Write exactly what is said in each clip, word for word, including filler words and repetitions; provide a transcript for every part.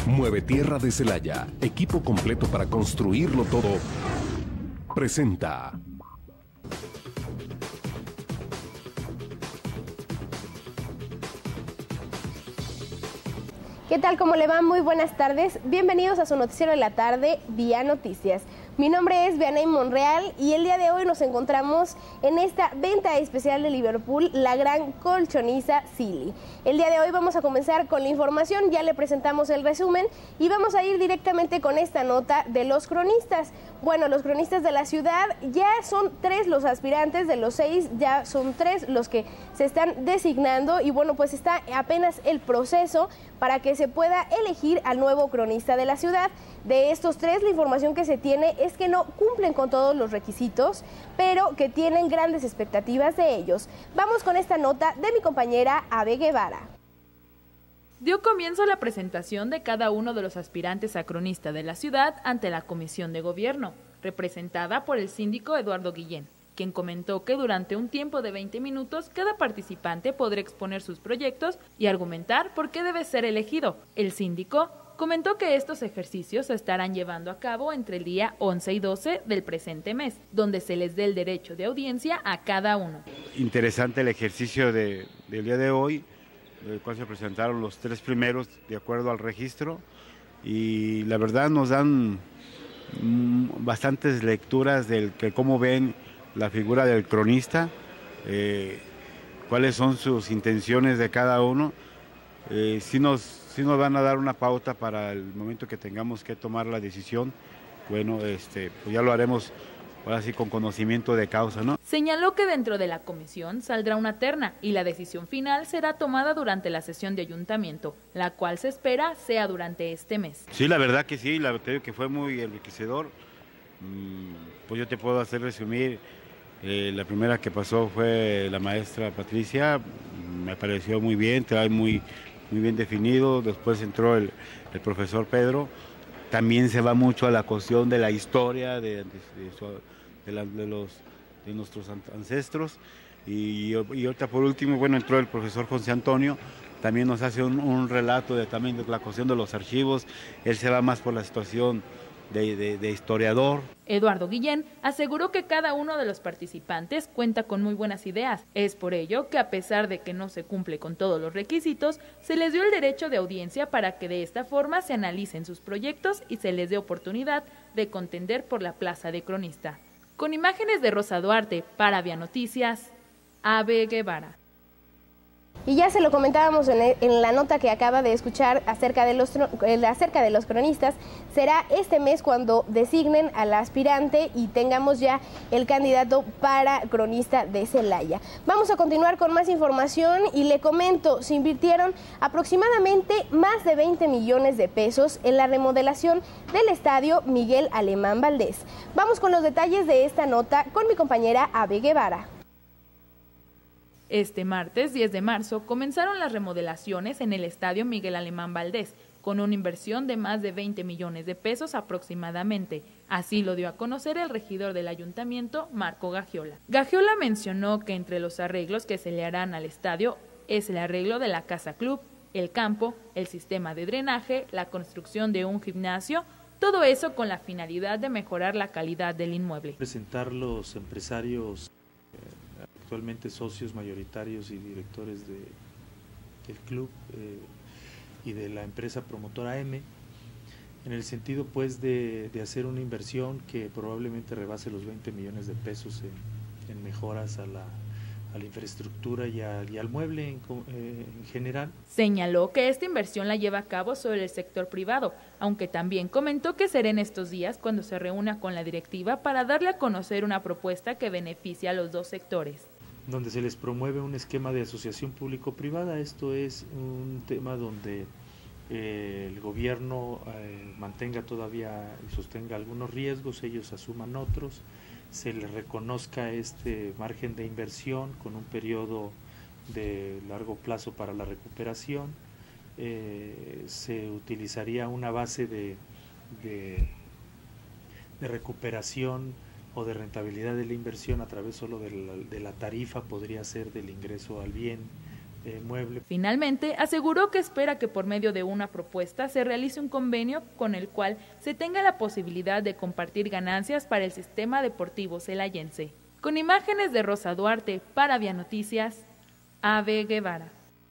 Mueve Tierra de Celaya, equipo completo para construirlo todo, presenta. ¿Qué tal? ¿Cómo le va? Muy buenas tardes. Bienvenidos a su noticiero de la tarde, Vía Noticias. Mi nombre es Vianey Monreal y el día de hoy nos encontramos en esta venta especial de Liverpool, la gran colchoniza Silly. El día de hoy vamos a comenzar con la información, ya le presentamos el resumen y vamos a ir directamente con esta nota de los cronistas. Bueno, los cronistas de la ciudad ya son tres los aspirantes, de los seis ya son tres los que se están designando y bueno, pues está apenas el proceso para que se pueda elegir al nuevo cronista de la ciudad. De estos tres, la información que se tiene es que no cumplen con todos los requisitos, pero que tienen grandes expectativas de ellos. Vamos con esta nota de mi compañera Abe Guevara. Dio comienzo la presentación de cada uno de los aspirantes a cronista de la ciudad ante la Comisión de Gobierno, representada por el síndico Eduardo Guillén, quien comentó que durante un tiempo de veinte minutos cada participante podrá exponer sus proyectos y argumentar por qué debe ser elegido. El síndico comentó que estos ejercicios se estarán llevando a cabo entre el día once y doce del presente mes, donde se les dé el derecho de audiencia a cada uno. Interesante el ejercicio de, del día de hoy, del cual se presentaron los tres primeros de acuerdo al registro, y la verdad nos dan mm, bastantes lecturas de cómo ven la figura del cronista, eh, cuáles son sus intenciones de cada uno. Eh, si nos Sí nos van a dar una pauta para el momento que tengamos que tomar la decisión. Bueno, este, pues ya lo haremos ahora sí con conocimiento de causa, ¿no? Señaló que dentro de la comisión saldrá una terna y la decisión final será tomada durante la sesión de ayuntamiento, la cual se espera sea durante este mes. Sí, la verdad que sí, la verdad que fue muy enriquecedor. Pues yo te puedo hacer resumir, eh, la primera que pasó fue la maestra Patricia, me pareció muy bien, trae muy... muy bien definido. Después entró el, el profesor Pedro, también se va mucho a la cuestión de la historia de, de, de, de, la, de, los, de nuestros ancestros, y, y ahorita por último, bueno, entró el profesor José Antonio, también nos hace un, un relato de, también de la cuestión de los archivos. Él se va más por la situación De, de, de historiador. Eduardo Guillén aseguró que cada uno de los participantes cuenta con muy buenas ideas. Es por ello que a pesar de que no se cumple con todos los requisitos, se les dio el derecho de audiencia para que de esta forma se analicen sus proyectos y se les dé oportunidad de contender por la plaza de cronista. Con imágenes de Rosa Duarte para Vía Noticias, Abe Guevara. Y ya se lo comentábamos en, en la nota que acaba de escuchar acerca de, los, acerca de los cronistas, será este mes cuando designen al aspirante y tengamos ya el candidato para cronista de Celaya. Vamos a continuar con más información y le comento, se invirtieron aproximadamente más de veinte millones de pesos en la remodelación del estadio Miguel Alemán Valdés. Vamos con los detalles de esta nota con mi compañera Abe Guevara. Este martes diez de marzo comenzaron las remodelaciones en el estadio Miguel Alemán Valdés, con una inversión de más de veinte millones de pesos aproximadamente. Así lo dio a conocer el regidor del ayuntamiento, Marco Gagiola. Gagiola mencionó que entre los arreglos que se le harán al estadio es el arreglo de la casa club, el campo, el sistema de drenaje, la construcción de un gimnasio, todo eso con la finalidad de mejorar la calidad del inmueble. Presentar los empresarios actualmente socios mayoritarios y directores de, del club eh, y de la empresa promotora M, en el sentido pues de, de hacer una inversión que probablemente rebase los veinte millones de pesos en, en mejoras a la, a la infraestructura y, a, y al mueble en, eh, en general. Señaló que esta inversión la lleva a cabo sobre el sector privado, aunque también comentó que será en estos días cuando se reúna con la directiva para darle a conocer una propuesta que beneficie a los dos sectores. Donde se les promueve un esquema de asociación público-privada. Esto es un tema donde eh, el gobierno eh, mantenga todavía y sostenga algunos riesgos, ellos asuman otros, se les reconozca este margen de inversión con un periodo de largo plazo para la recuperación, eh, se utilizaría una base de, de, de recuperación o de rentabilidad de la inversión a través solo de la, de la tarifa, podría ser del ingreso al bien eh, mueble. Finalmente, aseguró que espera que por medio de una propuesta se realice un convenio con el cual se tenga la posibilidad de compartir ganancias para el sistema deportivo celayense. Con imágenes de Rosa Duarte, para Vía Noticias, Ave Guevara.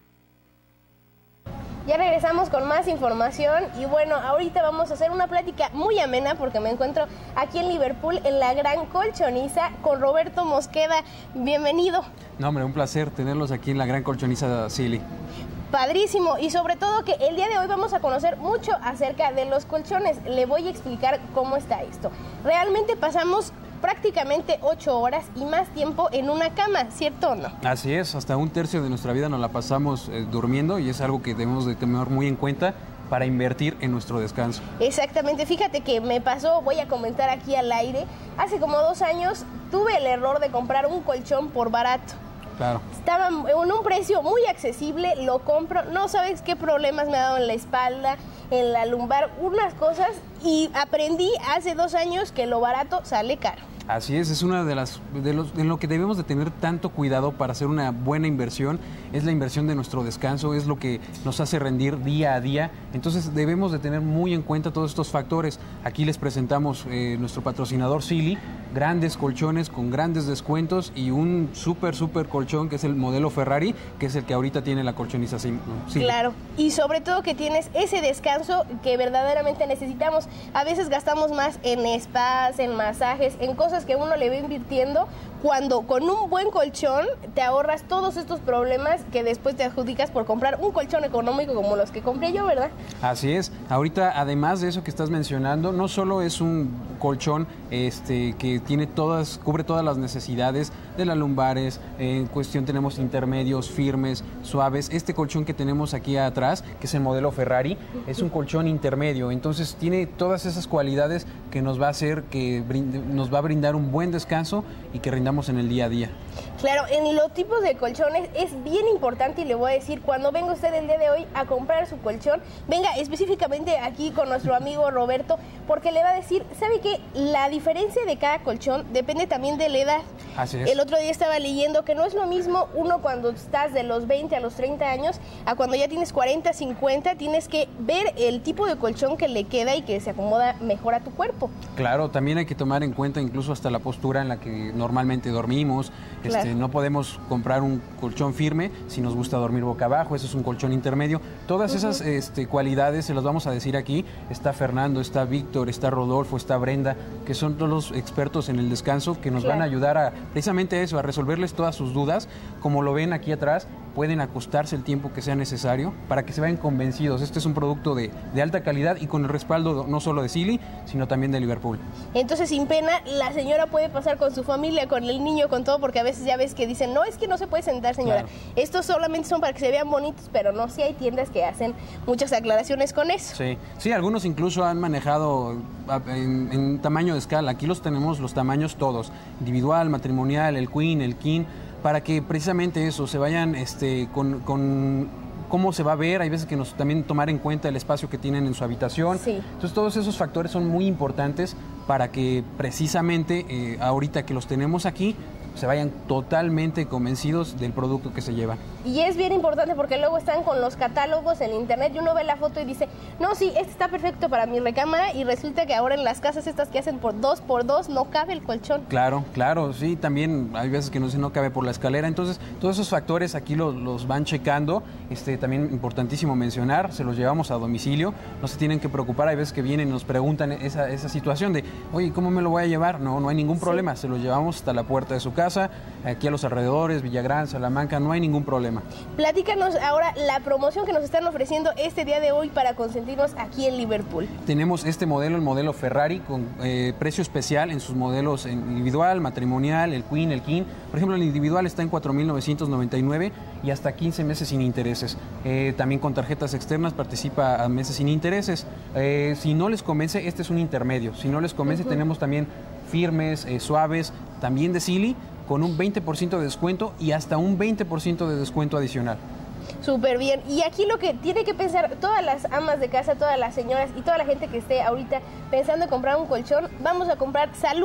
Ya regresamos con más información y bueno, ahorita vamos a hacer una plática muy amena porque me encuentro aquí en Liverpool en la Gran Colchoniza con Roberto Mosqueda. Bienvenido. No, hombre, un placer tenerlos aquí en la Gran Colchoniza Silly. Padrísimo, y sobre todo que el día de hoy vamos a conocer mucho acerca de los colchones. Le voy a explicar cómo está esto. Realmente pasamos prácticamente ocho horas y más tiempo en una cama, ¿cierto o no? Así es, hasta un tercio de nuestra vida nos la pasamos eh, durmiendo y es algo que debemos de tener muy en cuenta para invertir en nuestro descanso. Exactamente, fíjate que me pasó, voy a comentar aquí al aire, hace como dos años tuve el error de comprar un colchón por barato. Claro. Estaba en un precio muy accesible, lo compro, no sabes qué problemas me ha dado en la espalda, en la lumbar, unas cosas, y aprendí hace dos años que lo barato sale caro. Así es, es una de las de, los, de lo que debemos de tener tanto cuidado para hacer una buena inversión, es la inversión de nuestro descanso, es lo que nos hace rendir día a día, entonces debemos de tener muy en cuenta todos estos factores. Aquí les presentamos eh, nuestro patrocinador Silly, grandes colchones con grandes descuentos y un súper, súper colchón que es el modelo Ferrari, que es el que ahorita tiene la colchoniza Silly. Claro, y sobre todo que tienes ese descanso que verdaderamente necesitamos. A veces gastamos más en spas, en masajes, en cosas que uno le va invirtiendo, cuando con un buen colchón te ahorras todos estos problemas que después te adjudicas por comprar un colchón económico como los que compré yo, ¿verdad? Así es. Ahorita, además de eso que estás mencionando, no solo es un colchón este, que tiene todas, cubre todas las necesidades de las lumbares, en cuestión tenemos intermedios, firmes, suaves. Este colchón que tenemos aquí atrás, que es el modelo Ferrari, es un colchón intermedio, entonces tiene todas esas cualidades que nos va a hacer que brinde, nos va a brindar un buen descanso y que rindamos en el día a día. Claro, en los tipos de colchones es bien importante y le voy a decir, cuando venga usted el día de hoy a comprar su colchón, venga específicamente aquí con nuestro amigo Roberto, porque le va a decir, ¿sabe qué? La diferencia de cada colchón depende también de la edad. Así es. El otro día estaba leyendo que no es lo mismo uno cuando estás de los veinte a los treinta años a cuando ya tienes cuarenta, cincuenta, tienes que ver el tipo de colchón que le queda y que se acomoda mejor a tu cuerpo. Claro, también hay que tomar en cuenta incluso hasta la postura en la que normalmente dormimos. Claro. Este, no podemos comprar un colchón firme si nos gusta dormir boca abajo, eso es un colchón intermedio. Todas uh-huh. esas este, cualidades se las vamos a decir aquí. Está Fernando, está Víctor, está Rodolfo, está Brenda, que son todos los expertos en el descanso que nos claro. van a ayudar a precisamente eso, a resolverles todas sus dudas. Como lo ven aquí atrás, pueden acostarse el tiempo que sea necesario para que se vayan convencidos. Este es un producto de, de alta calidad y con el respaldo no solo de Silly, sino también de Liverpool. Entonces, sin pena, la señora puede pasar con su familia, con el niño, con todo, porque a veces ya ves que dicen, no, es que no se puede sentar, señora. Claro. Estos solamente son para que se vean bonitos, pero no, sí hay tiendas que hacen muchas aclaraciones con eso. Sí, sí, algunos incluso han manejado en, en tamaño de escala. Aquí los tenemos los tamaños todos, individual, matrimonial, el queen, el king, para que precisamente eso, se vayan este, con, con cómo se va a ver. Hay veces que nos también tomar en cuenta el espacio que tienen en su habitación. Sí. Entonces todos esos factores son muy importantes para que precisamente eh, ahorita que los tenemos aquí, se vayan totalmente convencidos del producto que se llevan. Y es bien importante porque luego están con los catálogos en internet y uno ve la foto y dice, no, sí, este está perfecto para mi recámara, y resulta que ahora en las casas estas que hacen por dos por dos no cabe el colchón. Claro, claro, sí, también hay veces que no, no cabe por la escalera, entonces todos esos factores aquí los, los van checando. Este, también importantísimo mencionar, se los llevamos a domicilio, no se tienen que preocupar. Hay veces que vienen y nos preguntan esa, esa situación de, oye, ¿cómo me lo voy a llevar? No, no hay ningún problema, sí. Se los llevamos hasta la puerta de su casa. Casa, aquí a los alrededores, Villagrán, Salamanca, no hay ningún problema. Platícanos ahora la promoción que nos están ofreciendo este día de hoy para consentirnos aquí en Liverpool. Tenemos este modelo, el modelo Ferrari, con eh, precio especial en sus modelos individual, matrimonial, el Queen, el King. Por ejemplo, el individual está en cuatro mil novecientos noventa y nueve y hasta quince meses sin intereses. Eh, también con tarjetas externas participa a meses sin intereses. Eh, si no les convence, este es un intermedio. Si no les convence, uh-huh. tenemos también firmes, eh, suaves, también de Silly, con un veinte por ciento de descuento y hasta un veinte por ciento de descuento adicional. Súper bien. Y aquí lo que tiene que pensar todas las amas de casa, todas las señoras y toda la gente que esté ahorita pensando en comprar un colchón, vamos a comprar salud.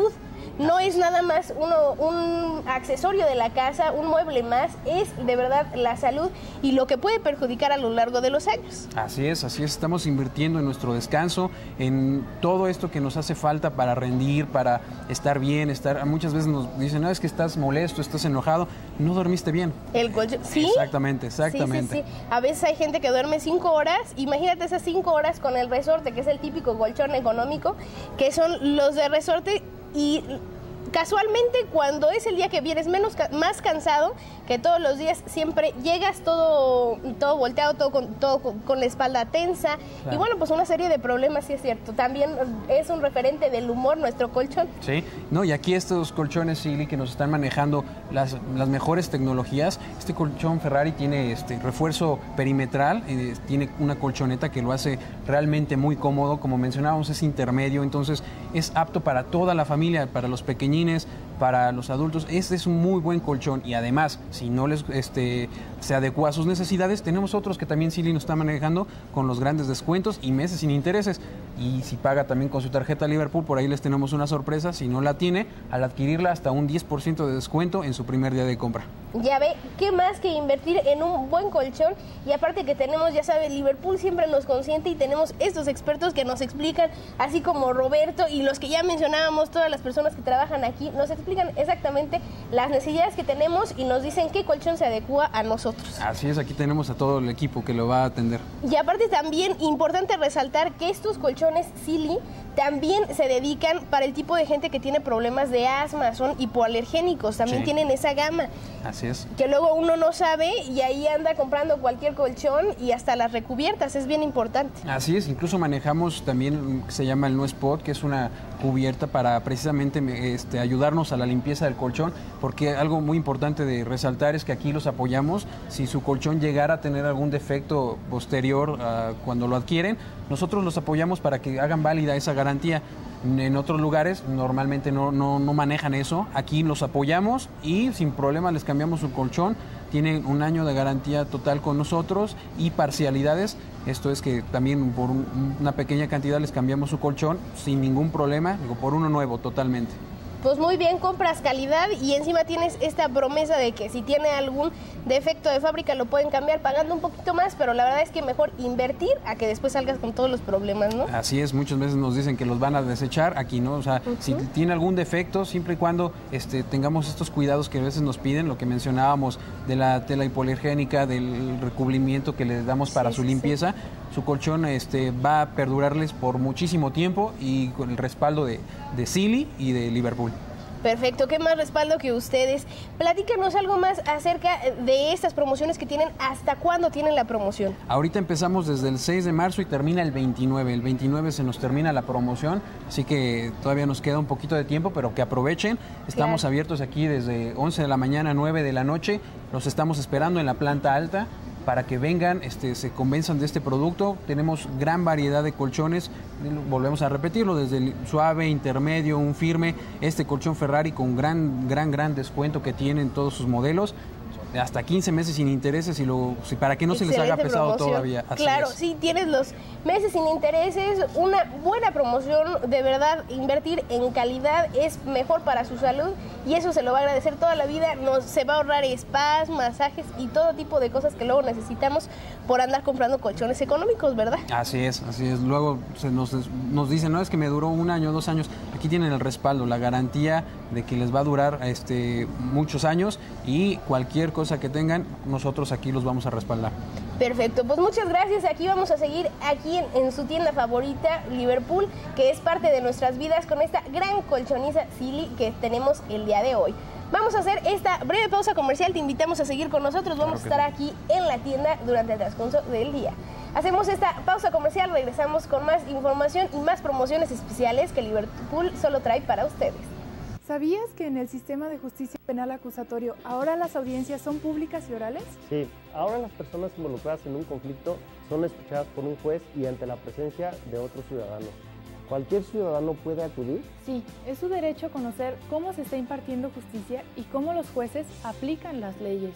no es nada más uno, un accesorio de la casa, un mueble más, es de verdad la salud y lo que puede perjudicar a lo largo de los años. Así es, así es, estamos invirtiendo en nuestro descanso, en todo esto que nos hace falta para rendir, para estar bien, estar, muchas veces nos dicen, no, es que estás molesto, estás enojado, no dormiste bien. El colchón, ¿sí? Exactamente, exactamente. Sí, sí, sí. A veces hay gente que duerme cinco horas, imagínate esas cinco horas con el resorte, que es el típico colchón económico, que son los de resorte, y casualmente cuando es el día que vienes menos más cansado que todos los días, siempre llegas todo todo volteado, todo con, todo con, con la espalda tensa, claro. Y bueno, pues una serie de problemas, sí es cierto. También es un referente del humor nuestro colchón. Sí, no, y aquí estos colchones Sealy que nos están manejando las, las mejores tecnologías. Este colchón Ferrari tiene este refuerzo perimetral, eh, tiene una colchoneta que lo hace realmente muy cómodo, como mencionábamos, es intermedio, entonces es apto para toda la familia, para los pequeñines, para los adultos. Este es un muy buen colchón y además, si no les este, se adecua a sus necesidades, tenemos otros que también Sealy nos está manejando con los grandes descuentos y meses sin intereses. Y si paga también con su tarjeta Liverpool, por ahí les tenemos una sorpresa. Si no la tiene, al adquirirla hasta un diez por ciento de descuento en su primer día de compra. Ya ve, ¿qué más que invertir en un buen colchón? Y aparte que tenemos, ya sabe, Liverpool siempre nos consiente y tenemos estos expertos que nos explican, así como Roberto y los que ya mencionábamos, todas las personas que trabajan aquí, nos explican exactamente las necesidades que tenemos y nos dicen qué colchón se adecua a nosotros. Así es, aquí tenemos a todo el equipo que lo va a atender. Y aparte también, importante resaltar que estos colchones Sealy también se dedican para el tipo de gente que tiene problemas de asma, son hipoalergénicos, también sí. Tienen esa gama. Así es. Que luego uno no sabe y ahí anda comprando cualquier colchón y hasta las recubiertas, es bien importante. Así es, incluso manejamos también que se llama el No Spot, que es una cubierta para precisamente este, ayudarnos a la limpieza del colchón, porque algo muy importante de resaltar es que aquí los apoyamos. Si su colchón llegara a tener algún defecto posterior uh, cuando lo adquieren, nosotros los apoyamos para que hagan válida esa garantía. En otros lugares normalmente no, no, no manejan eso. Aquí los apoyamos y sin problema les cambiamos su colchón. Tienen un año de garantía total con nosotros y parcialidades. Esto es que también por un, una pequeña cantidad les cambiamos su colchón sin ningún problema, digo, por uno nuevo totalmente. Pues muy bien, compras calidad y encima tienes esta promesa de que si tiene algún defecto de fábrica lo pueden cambiar pagando un poquito más, pero la verdad es que mejor invertir a que después salgas con todos los problemas, ¿no? Así es, muchas veces nos dicen que los van a desechar, aquí no, o sea, uh-huh. Si tiene algún defecto, siempre y cuando este, tengamos estos cuidados que a veces nos piden, lo que mencionábamos de la tela hipoalergénica, del recubrimiento que les damos para sí, su limpieza, sí. Su colchón este, va a perdurarles por muchísimo tiempo y con el respaldo de, de Sealy y de Liverpool. Perfecto, qué más respaldo que ustedes. Platícanos algo más acerca de estas promociones que tienen. ¿Hasta cuándo tienen la promoción? Ahorita empezamos desde el seis de marzo y termina el veintinueve. El veintinueve se nos termina la promoción, así que todavía nos queda un poquito de tiempo, pero que aprovechen. Estamos claro. Abiertos aquí desde once de la mañana a nueve de la noche. Los estamos esperando en la planta alta para que vengan, este, se convenzan de este producto. Tenemos gran variedad de colchones, volvemos a repetirlo, desde el suave, intermedio, un firme, este colchón Ferrari con gran, gran, gran descuento que tienen todos sus modelos, hasta quince meses sin intereses y lo, si, para que no Excelente se les haga pesado promoción. Todavía. Así claro, es. Sí, tienes los meses sin intereses, una buena promoción, de verdad, invertir en calidad es mejor para su salud y eso se lo va a agradecer toda la vida, nos, se va a ahorrar spas, masajes y todo tipo de cosas que luego necesitamos por andar comprando colchones económicos, ¿verdad? Así es, así es, luego se nos, nos dicen, no, es que me duró un año, dos años, aquí tienen el respaldo, la garantía de que les va a durar este, muchos años y cualquier cosa que tengan, nosotros aquí los vamos a respaldar. Perfecto, pues muchas gracias. Aquí vamos a seguir aquí en, en su tienda favorita, Liverpool, que es parte de nuestras vidas con esta gran colchoniza Sealy que tenemos el día de hoy. Vamos a hacer esta breve pausa comercial, te invitamos a seguir con nosotros, vamos claro a estar sí. aquí en la tienda durante el transcurso del día. Hacemos esta pausa comercial, regresamos con más información y más promociones especiales que Liverpool solo trae para ustedes. ¿Sabías que en el sistema de justicia penal acusatorio ahora las audiencias son públicas y orales? Sí, ahora las personas involucradas en un conflicto son escuchadas por un juez y ante la presencia de otros ciudadanos. ¿Cualquier ciudadano puede acudir? Sí, es su derecho conocer cómo se está impartiendo justicia y cómo los jueces aplican las leyes.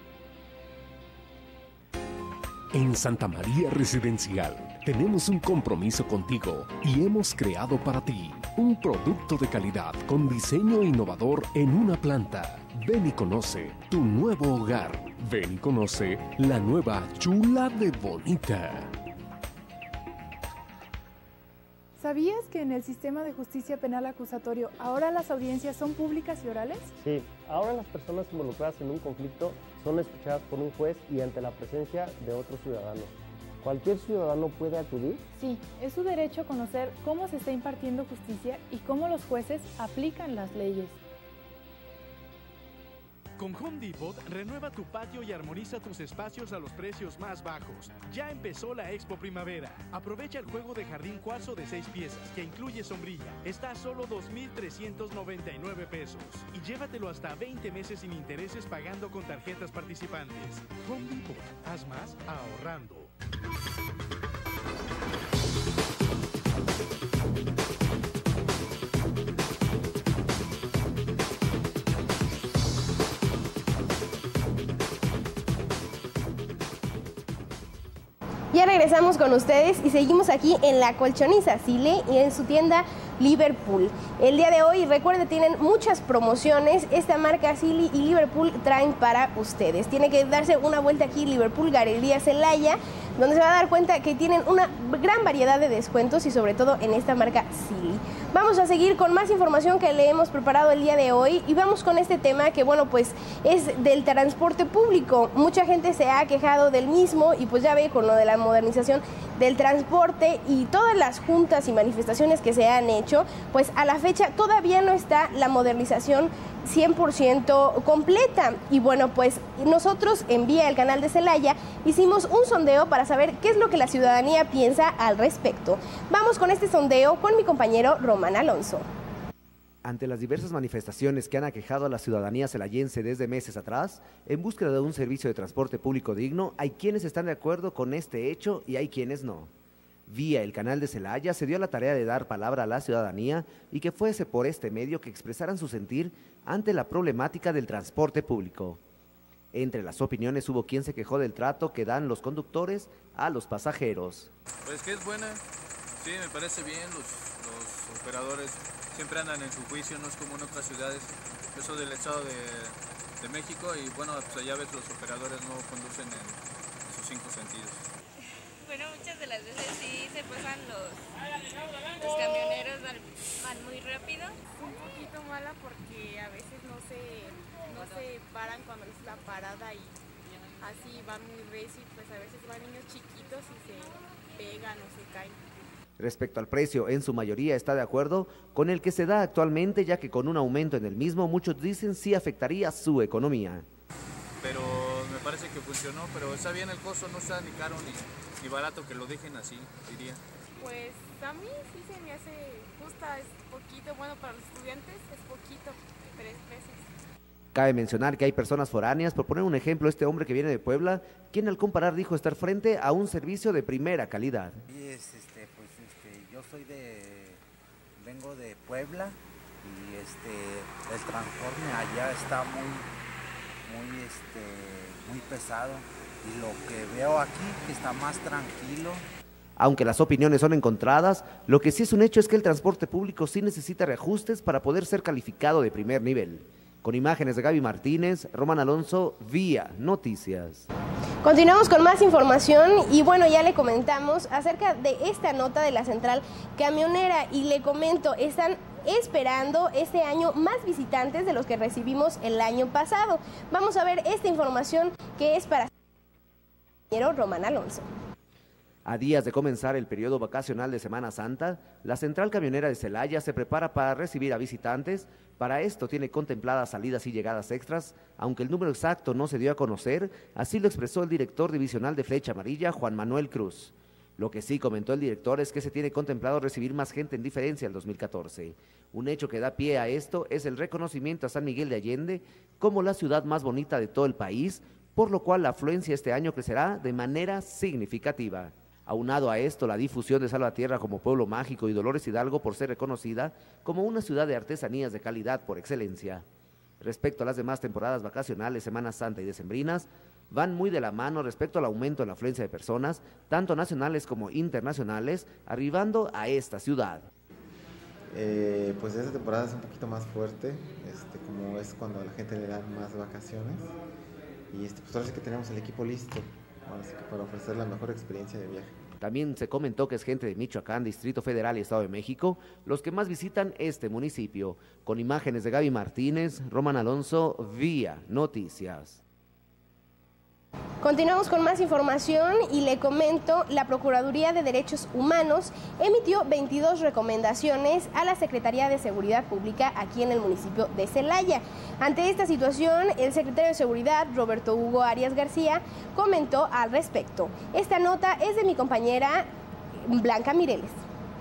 En Santa María Residencial tenemos un compromiso contigo y hemos creado para ti un producto de calidad con diseño innovador en una planta. Ven y conoce tu nuevo hogar. Ven y conoce la nueva Chula de Bonita. ¿Sabías que en el sistema de justicia penal acusatorio ahora las audiencias son públicas y orales? Sí, ahora las personas involucradas en un conflicto son escuchadas por un juez y ante la presencia de otros ciudadanos. ¿Cualquier ciudadano puede acudir? Sí, es su derecho conocer cómo se está impartiendo justicia y cómo los jueces aplican las leyes. Con Home Depot, renueva tu patio y armoniza tus espacios a los precios más bajos. Ya empezó la Expo Primavera. Aprovecha el juego de jardín cuarzo de seis piezas, que incluye sombrilla. Está a solo dos mil trescientos noventa y nueve pesos. Y llévatelo hasta veinte meses sin intereses pagando con tarjetas participantes. Home Depot, haz más ahorrando. Ya regresamos con ustedes y seguimos aquí en la Colchoniza Sile y en su tienda Liverpool. El día de hoy, recuerden, tienen muchas promociones. Esta marca Silly y Liverpool traen para ustedes. Tiene que darse una vuelta aquí Liverpool, Galería Celaya, donde se va a dar cuenta que tienen una gran variedad de descuentos y sobre todo en esta marca Silly. Vamos a seguir con más información que le hemos preparado el día de hoy y vamos con este tema que, bueno, pues es del transporte público. Mucha gente se ha quejado del mismo y pues ya ve con lo de la modernización del transporte y todas las juntas y manifestaciones que se han hecho, pues a la fecha todavía no está la modernización cien por ciento completa. Y bueno, pues nosotros en Vía el Canal de Celaya hicimos un sondeo para saber qué es lo que la ciudadanía piensa al respecto. Vamos con este sondeo con mi compañero Román Alonso. Ante las diversas manifestaciones que han aquejado a la ciudadanía celayense desde meses atrás, en búsqueda de un servicio de transporte público digno, hay quienes están de acuerdo con este hecho y hay quienes no. Vía el Canal de Celaya se dio la tarea de dar palabra a la ciudadanía y que fuese por este medio que expresaran su sentir ante la problemática del transporte público. Entre las opiniones hubo quien se quejó del trato que dan los conductores a los pasajeros. Pues que es buena, sí, me parece bien, los, los operadores siempre andan en su juicio, no es como en otras ciudades. Yo soy del estado de, de México y bueno, pues allá ves los operadores no conducen en, en sus cinco sentidos. Bueno, muchas de las veces sí se pasan los, los camioneros, van, van muy rápido. Un poquito mala porque a veces no se, no se paran cuando es la parada y así van muy recio y pues a veces van niños chiquitos y se pegan o se caen. Respecto al precio, en su mayoría está de acuerdo con el que se da actualmente, ya que con un aumento en el mismo, muchos dicen sí afectaría su economía. Pero me parece que funcionó, pero está bien el costo, no está ni caro ni, ni barato, que lo dejen así, diría. Pues a mí sí se me hace justa, es poquito, bueno, para los estudiantes es poquito, tres pesos. Cabe mencionar que hay personas foráneas, por poner un ejemplo, este hombre que viene de Puebla, quien al comparar dijo estar frente a un servicio de primera calidad. Sí, es, este, pues este, yo soy de, vengo de Puebla y este, el transporte allá está muy, muy, este, muy pesado y lo que veo aquí que está más tranquilo. Aunque las opiniones son encontradas, lo que sí es un hecho es que el transporte público sí necesita reajustes para poder ser calificado de primer nivel. Con imágenes de Gaby Martínez, Román Alonso, Vía Noticias. Continuamos con más información y bueno, ya le comentamos acerca de esta nota de la central camionera y le comento, están esperando este año más visitantes de los que recibimos el año pasado. Vamos a ver esta información que es para Román Alonso. A días de comenzar el periodo vacacional de Semana Santa, la central camionera de Celaya se prepara para recibir a visitantes. Para esto tiene contempladas salidas y llegadas extras, aunque el número exacto no se dio a conocer, así lo expresó el director divisional de Flecha Amarilla, Juan Manuel Cruz. Lo que sí comentó el director es que se tiene contemplado recibir más gente en diferencia al dos mil catorce. Un hecho que da pie a esto es el reconocimiento a San Miguel de Allende como la ciudad más bonita de todo el país, por lo cual la afluencia este año crecerá de manera significativa. Aunado a esto, la difusión de Salvatierra como pueblo mágico y Dolores Hidalgo por ser reconocida como una ciudad de artesanías de calidad por excelencia. Respecto a las demás temporadas vacacionales, Semana Santa y decembrinas, van muy de la mano respecto al aumento en la afluencia de personas, tanto nacionales como internacionales, arribando a esta ciudad. Eh, pues esta temporada es un poquito más fuerte, este, como es cuando a la gente le dan más vacaciones. Y este, pues ahora sí que tenemos el equipo listo, ahora sí que para ofrecer la mejor experiencia de viaje. También se comentó que es gente de Michoacán, Distrito Federal y Estado de México los que más visitan este municipio. Con imágenes de Gaby Martínez, Román Alonso, Vía Noticias. Continuamos con más información y le comento, la Procuraduría de Derechos Humanos emitió veintidós recomendaciones a la Secretaría de Seguridad Pública aquí en el municipio de Celaya. Ante esta situación, el secretario de Seguridad, Roberto Hugo Arias García, comentó al respecto. Esta nota es de mi compañera Blanca Mireles.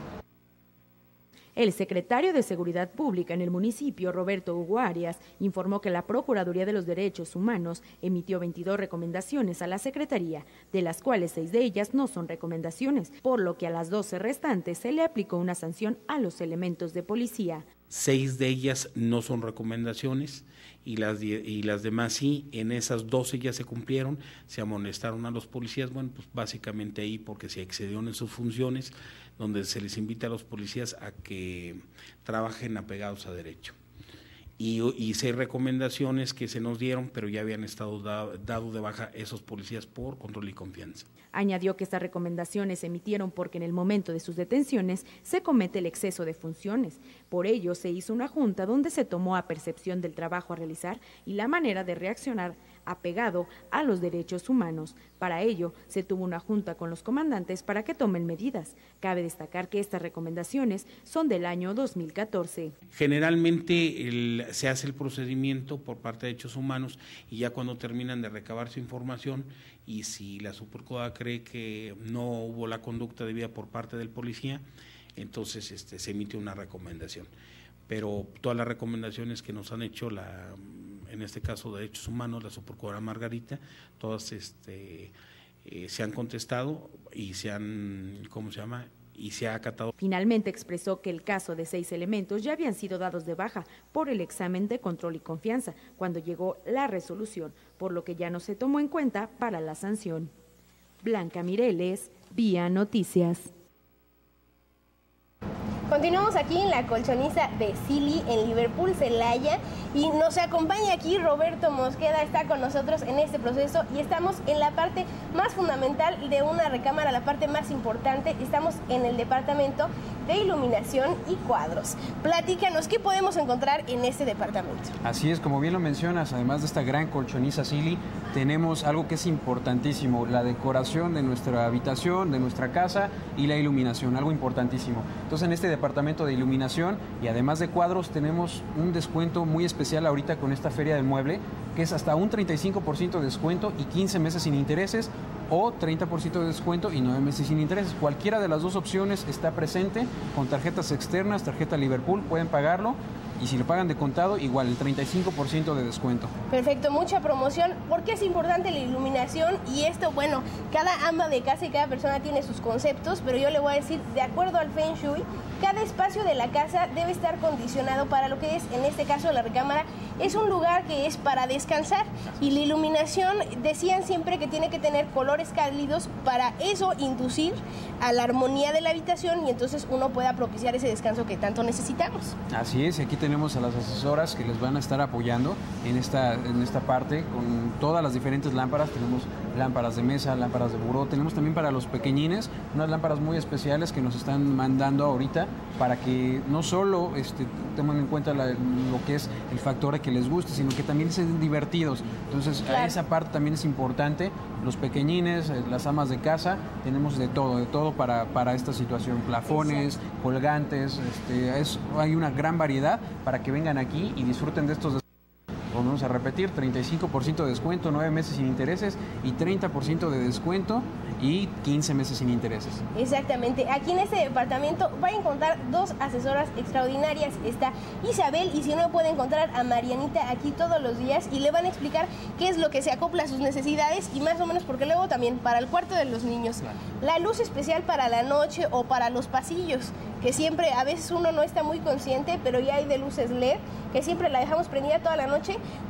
El secretario de Seguridad Pública en el municipio, Roberto Hugo Arias, informó que la Procuraduría de los Derechos Humanos emitió veintidós recomendaciones a la Secretaría, de las cuales seis de ellas no son recomendaciones, por lo que a las doce restantes se le aplicó una sanción a los elementos de policía. Seis de ellas no son recomendaciones y las, y las demás sí. En esas doce ya se cumplieron, se amonestaron a los policías, bueno, pues básicamente ahí porque se excedieron en sus funciones, donde se les invita a los policías a que trabajen apegados a derecho. Y, y seis recomendaciones que se nos dieron, pero ya habían estado da, dado de baja esos policías por control y confianza. Añadió que estas recomendaciones se emitieron porque en el momento de sus detenciones se comete el exceso de funciones. Por ello, se hizo una junta donde se tomó a percepción del trabajo a realizar y la manera de reaccionar apegado a los derechos humanos. Para ello, se tuvo una junta con los comandantes para que tomen medidas. Cabe destacar que estas recomendaciones son del año dos mil catorce. Generalmente el, se hace el procedimiento por parte de derechos humanos y ya cuando terminan de recabar su información y si la Supercoda cree que no hubo la conducta debida por parte del policía, entonces este, se emite una recomendación. Pero todas las recomendaciones que nos han hecho, la, en este caso de Derechos Humanos, la Supercoda Margarita, todas este, eh, se han contestado y se han, ¿cómo se llama?, y se ha acatado. Finalmente expresó que el caso de seis elementos ya habían sido dados de baja por el examen de control y confianza cuando llegó la resolución, por lo que ya no se tomó en cuenta para la sanción. Blanca Mireles, Vía Noticias. Continuamos aquí en la colchoniza de Silly en Liverpool, Celaya, y nos acompaña aquí Roberto Mosqueda, está con nosotros en este proceso y estamos en la parte más fundamental de una recámara, la parte más importante. Estamos en el departamento de iluminación y cuadros. Platícanos, ¿qué podemos encontrar en este departamento? Así es, como bien lo mencionas, además de esta gran colchoniza Silly, tenemos algo que es importantísimo, la decoración de nuestra habitación, de nuestra casa y la iluminación, algo importantísimo. Entonces, en este departamento de iluminación y además de cuadros tenemos un descuento muy especial ahorita con esta feria del mueble, que es hasta un treinta y cinco por ciento de descuento y quince meses sin intereses, o treinta por ciento de descuento y nueve meses sin intereses. Cualquiera de las dos opciones está presente con tarjetas externas, tarjeta Liverpool, pueden pagarlo. Y si lo pagan de contado, igual, el treinta y cinco por ciento de descuento. Perfecto, mucha promoción, porque es importante la iluminación y esto, bueno, cada ama de casa y cada persona tiene sus conceptos, pero yo le voy a decir, de acuerdo al Feng Shui, cada espacio de la casa debe estar condicionado para lo que es, en este caso, la recámara. Es un lugar que es para descansar y la iluminación, decían siempre que tiene que tener colores cálidos para eso inducir a la armonía de la habitación y entonces uno pueda propiciar ese descanso que tanto necesitamos. Así es, y aquí tenemos a las asesoras que les van a estar apoyando en esta, en esta parte con todas las diferentes lámparas. Tenemos lámparas de mesa, lámparas de buró, tenemos también para los pequeñines unas lámparas muy especiales que nos están mandando ahorita para que no solo este, tomen en cuenta la, lo que es el factor de que les guste, sino que también sean divertidos. Entonces, claro, esa parte también es importante. Los pequeñines, las amas de casa, tenemos de todo, de todo para, para esta situación. Plafones, exacto, colgantes, este, es, hay una gran variedad para que vengan aquí y disfruten de estos. Vamos a repetir, treinta y cinco por ciento de descuento, nueve meses sin intereses y treinta por ciento de descuento y quince meses sin intereses. Exactamente. Aquí en este departamento va a encontrar dos asesoras extraordinarias. Está Isabel y si no puede encontrar a Marianita aquí todos los días y le van a explicar qué es lo que se acopla a sus necesidades y más o menos porque luego también para el cuarto de los niños. Claro. La luz especial para la noche o para los pasillos, que siempre a veces uno no está muy consciente, pero ya hay de luces L E D que siempre la dejamos prendida toda la noche.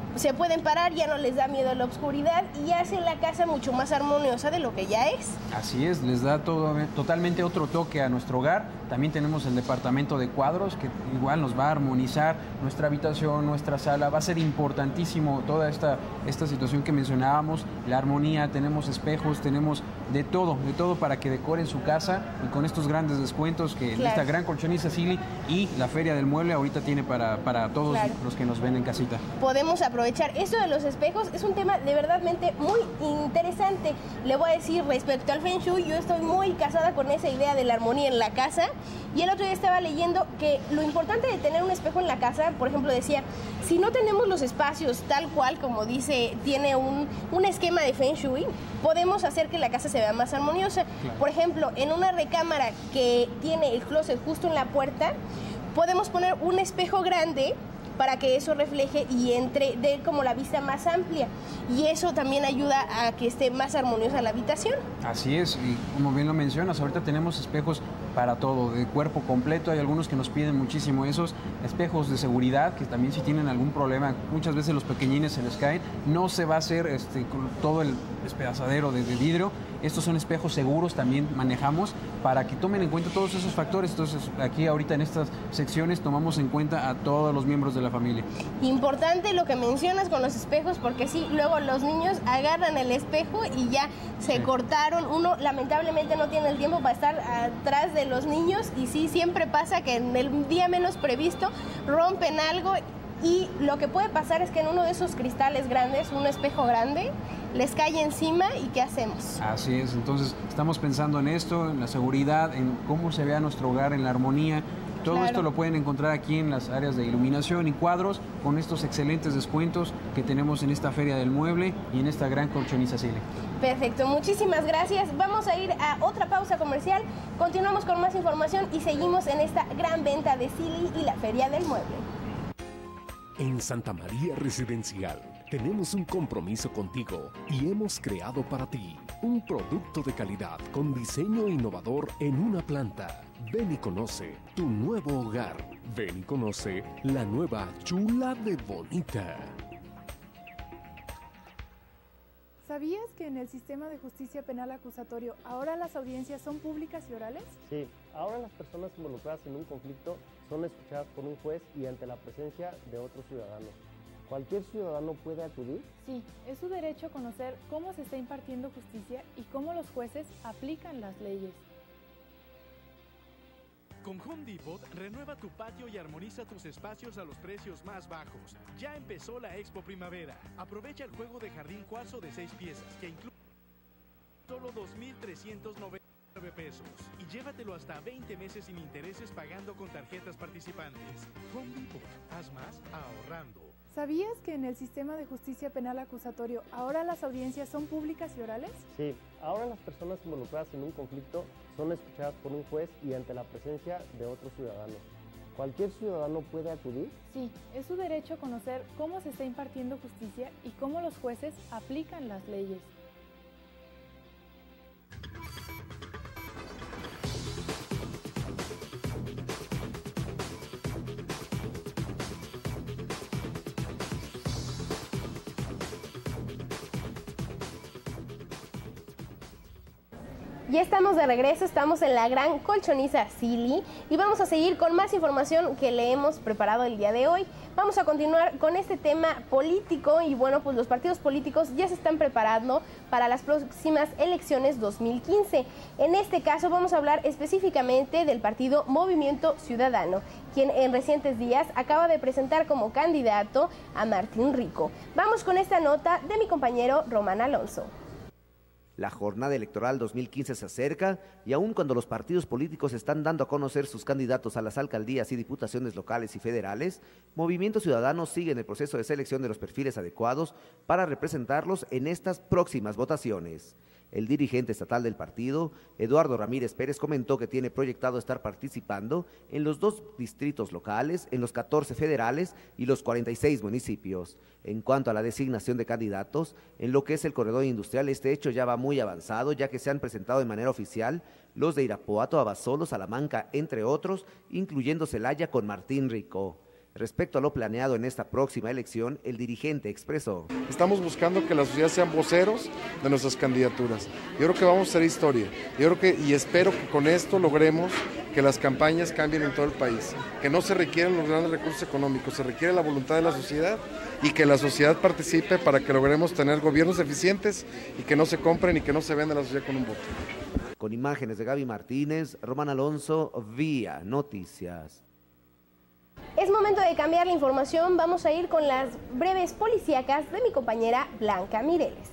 se pueden parar, ya no les da miedo la oscuridad y hace la casa mucho más armoniosa de lo que ya es. Así es, les da todo, totalmente otro toque a nuestro hogar. También tenemos el departamento de cuadros que igual nos va a armonizar nuestra habitación, nuestra sala. Va a ser importantísimo toda esta, esta situación que mencionábamos, la armonía, tenemos espejos, tenemos de todo, de todo para que decoren su casa y con estos grandes descuentos que claro. esta gran colchoniza Silly y la Feria del Mueble ahorita tiene para, para todos claro. los que nos ven en casita. Podemos aprovechar. Esto de los espejos es un tema de verdadmente muy interesante. Le voy a decir respecto al Feng Shui, yo estoy muy casada con esa idea de la armonía en la casa. Y el otro día estaba leyendo que lo importante de tener un espejo en la casa, por ejemplo, decía, si no tenemos los espacios tal cual como dice, tiene un, un esquema de Feng Shui, podemos hacer que la casa se vea más armoniosa. Claro. Por ejemplo, en una recámara que tiene el closet justo en la puerta, podemos poner un espejo grande para que eso refleje y entre, dé como la vista más amplia. Y eso también ayuda a que esté más armoniosa la habitación. Así es, y como bien lo mencionas, ahorita tenemos espejos para todo, de cuerpo completo. Hay algunos que nos piden muchísimo esos espejos de seguridad, que también si tienen algún problema, muchas veces los pequeñines se les caen, no se va a hacer este, con todo el despedazadero de, de vidrio. Estos son espejos seguros, también manejamos, para que tomen en cuenta todos esos factores. Entonces, aquí ahorita en estas secciones tomamos en cuenta a todos los miembros de la familia. Importante lo que mencionas con los espejos, porque sí, luego los niños agarran el espejo y ya se sí. cortaron. Uno lamentablemente no tiene el tiempo para estar atrás de los niños y sí, siempre pasa que en el día menos previsto rompen algo. Y lo que puede pasar es que en uno de esos cristales grandes, un espejo grande, les cae encima y ¿qué hacemos? Así es, entonces estamos pensando en esto, en la seguridad, en cómo se vea nuestro hogar, en la armonía. Todo claro. esto lo pueden encontrar aquí en las áreas de iluminación y cuadros con estos excelentes descuentos que tenemos en esta Feria del Mueble y en esta gran colchoniza Silly. Perfecto, muchísimas gracias. Vamos a ir a otra pausa comercial, continuamos con más información y seguimos en esta gran venta de Silly y la Feria del Mueble. En Santa María Residencial tenemos un compromiso contigo y hemos creado para ti un producto de calidad con diseño innovador en una planta. Ven y conoce tu nuevo hogar. Ven y conoce la nueva Chula de Bonita. ¿Sabías que en el sistema de justicia penal acusatorio ahora las audiencias son públicas y orales? Sí, ahora las personas involucradas en un conflicto son escuchadas por un juez y ante la presencia de otros ciudadanos. ¿Cualquier ciudadano puede acudir? Sí, es su derecho conocer cómo se está impartiendo justicia y cómo los jueces aplican las leyes. Con Home Depot, renueva tu patio y armoniza tus espacios a los precios más bajos. Ya empezó la Expo Primavera. Aprovecha el juego de jardín cuarzo de seis piezas, que incluye solo dos mil trescientos noventa y nueve pesos. Y llévatelo hasta veinte meses sin intereses pagando con tarjetas participantes. Home Depot, haz más ahorrando. ¿Sabías que en el sistema de justicia penal acusatorio ahora las audiencias son públicas y orales? Sí, ahora las personas involucradas en un conflicto son escuchadas por un juez y ante la presencia de otros ciudadanos. ¿Cualquier ciudadano puede acudir? Sí, es su derecho conocer cómo se está impartiendo justicia y cómo los jueces aplican las leyes. Ya estamos de regreso, estamos en la gran colchoniza Silly y vamos a seguir con más información que le hemos preparado el día de hoy. Vamos a continuar con este tema político y bueno, pues los partidos políticos ya se están preparando para las próximas elecciones dos mil quince. En este caso vamos a hablar específicamente del partido Movimiento Ciudadano, quien en recientes días acaba de presentar como candidato a Martín Rico. Vamos con esta nota de mi compañero Román Alonso. La jornada electoral dos mil quince se acerca y aun cuando los partidos políticos están dando a conocer sus candidatos a las alcaldías y diputaciones locales y federales, Movimiento Ciudadano sigue en el proceso de selección de los perfiles adecuados para representarlos en estas próximas votaciones. El dirigente estatal del partido, Eduardo Ramírez Pérez, comentó que tiene proyectado estar participando en los dos distritos locales, en los catorce federales y los cuarenta y seis municipios. En cuanto a la designación de candidatos, en lo que es el corredor industrial, este hecho ya va muy avanzado, ya que se han presentado de manera oficial los de Irapuato, Abasolo, Salamanca, entre otros, incluyendo Celaya con Martín Rico. Respecto a lo planeado en esta próxima elección, el dirigente expresó: estamos buscando que la sociedad sean voceros de nuestras candidaturas. Yo creo que vamos a hacer historia. Yo creo que y espero que con esto logremos que las campañas cambien en todo el país, que no se requieran los grandes recursos económicos, se requiere la voluntad de la sociedad y que la sociedad participe para que logremos tener gobiernos eficientes y que no se compren y que no se venda la sociedad con un voto. Con imágenes de Gaby Martínez, Román Alonso, Vía Noticias. Es momento de cambiar la información, vamos a ir con las breves policíacas de mi compañera Blanca Mireles.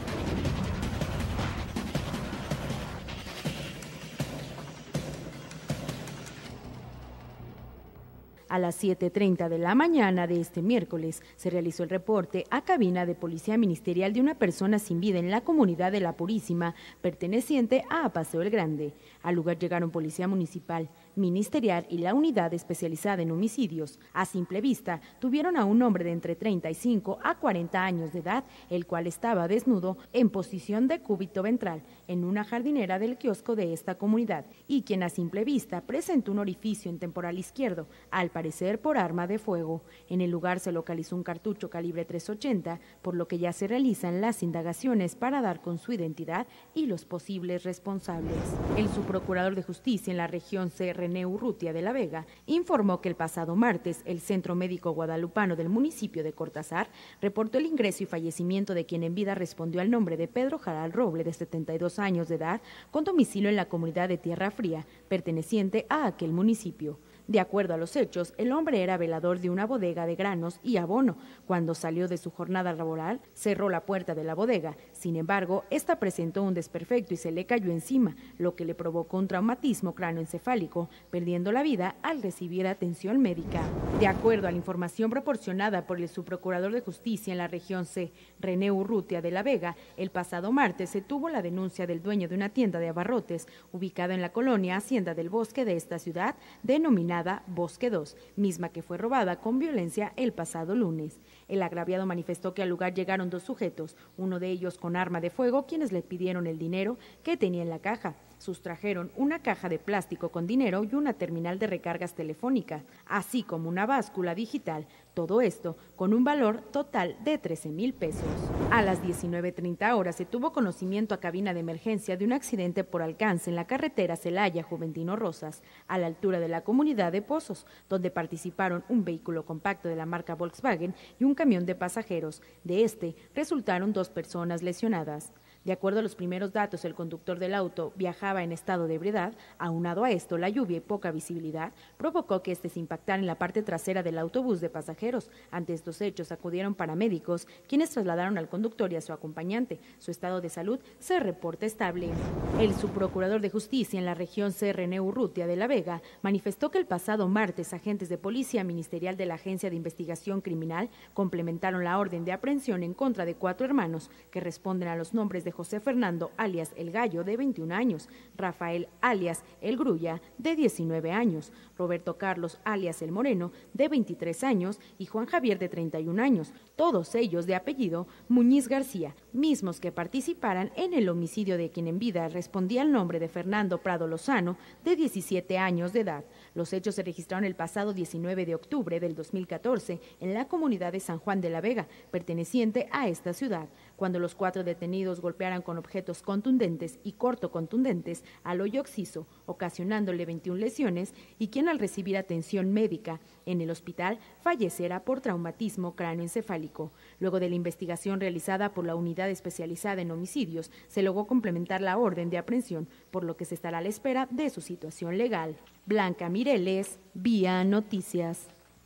A las siete treinta de la mañana de este miércoles se realizó el reporte a cabina de Policía Ministerial de una persona sin vida en la comunidad de La Purísima, perteneciente a Paseo el Grande. Al lugar llegaron Policía Municipal, Ministerial y la Unidad Especializada en Homicidios. A simple vista, tuvieron a un hombre de entre treinta y cinco a cuarenta años de edad, el cual estaba desnudo en posición de cúbito ventral en una jardinera del kiosco de esta comunidad, y quien a simple vista presentó un orificio en temporal izquierdo, al parecer por arma de fuego. En el lugar se localizó un cartucho calibre tres ochenta, por lo que ya se realizan las indagaciones para dar con su identidad y los posibles responsables. El subprocurador de Justicia en la región C, René Urrutia de la Vega, informó que el pasado martes el Centro Médico Guadalupano del municipio de Cortázar reportó el ingreso y fallecimiento de quien en vida respondió al nombre de Pedro Jaral Roble, de setenta y dos años de edad, con domicilio en la comunidad de Tierra Fría, perteneciente a aquel municipio. De acuerdo a los hechos, el hombre era velador de una bodega de granos y abono. Cuando salió de su jornada laboral, cerró la puerta de la bodega. Sin embargo, esta presentó un desperfecto y se le cayó encima, lo que le provocó un traumatismo cráneoencefálico, perdiendo la vida al recibir atención médica. De acuerdo a la información proporcionada por el subprocurador de Justicia en la región C, René Urrutia de la Vega, el pasado martes se tuvo la denuncia del dueño de una tienda de abarrotes ubicada en la colonia Hacienda del Bosque de esta ciudad, denominada Bosque dos, misma que fue robada con violencia el pasado lunes. El agraviado manifestó que al lugar llegaron dos sujetos, uno de ellos con arma de fuego, quienes le pidieron el dinero que tenía en la caja. Sustrajeron una caja de plástico con dinero y una terminal de recargas telefónicas, así como una báscula digital, todo esto con un valor total de trece mil pesos. A las diecinueve treinta horas se tuvo conocimiento a cabina de emergencia de un accidente por alcance en la carretera Celaya-Juventino Rosas, a la altura de la comunidad de Pozos, donde participaron un vehículo compacto de la marca Volkswagen y un camión de pasajeros. De este resultaron dos personas lesionadas. De acuerdo a los primeros datos, el conductor del auto viajaba en estado de ebriedad. Aunado a esto, la lluvia y poca visibilidad provocó que este se impactara en la parte trasera del autobús de pasajeros. Ante estos hechos acudieron paramédicos, quienes trasladaron al conductor y a su acompañante. Su estado de salud se reporta estable. El subprocurador de Justicia en la región C, René Urrutia de la Vega, manifestó que el pasado martes agentes de Policía Ministerial de la Agencia de Investigación Criminal complementaron la orden de aprehensión en contra de cuatro hermanos que responden a los nombres de José Fernando, alias El Gallo, de veintiún años, Rafael, alias El Grulla, de diecinueve años, Roberto Carlos, alias El Moreno, de veintitrés años, y Juan Javier, de treinta y un años, todos ellos de apellido Muñiz García, mismos que participaran en el homicidio de quien en vida respondía al nombre de Fernando Prado Lozano, de diecisiete años de edad. Los hechos se registraron el pasado diecinueve de octubre del dos mil catorce en la comunidad de San Juan de la Vega, perteneciente a esta ciudad, cuando los cuatro detenidos golpearon con objetos contundentes y cortocontundentes al hoyo occiso, ocasionándole veintiuna lesiones, y quien al recibir atención médica en el hospital fallecerá por traumatismo cráneoencefálico. Luego de la investigación realizada por la Unidad Especializada en Homicidios, se logró complementar la orden de aprehensión, por lo que se estará a la espera de su situación legal. Blanca Mireles, Vía Noticias.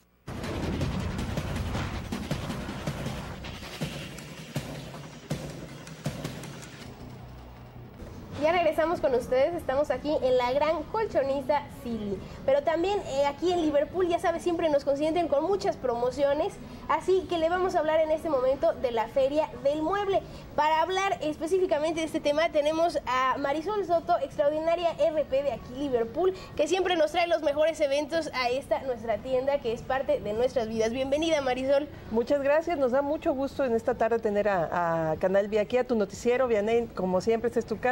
Ya regresamos con ustedes, estamos aquí en la gran colchoniza Silly, pero también eh, aquí en Liverpool, ya sabes, siempre nos consienten con muchas promociones, así que le vamos a hablar en este momento de la Feria del Mueble. Para hablar específicamente de este tema tenemos a Marisol Soto, extraordinaria R P de aquí Liverpool, que siempre nos trae los mejores eventos a esta nuestra tienda, que es parte de nuestras vidas. Bienvenida, Marisol. Muchas gracias, nos da mucho gusto en esta tarde tener a, a Canal Vía aquí, a tu noticiero, Vianey, como siempre, esta es tu casa. Muchas gracias.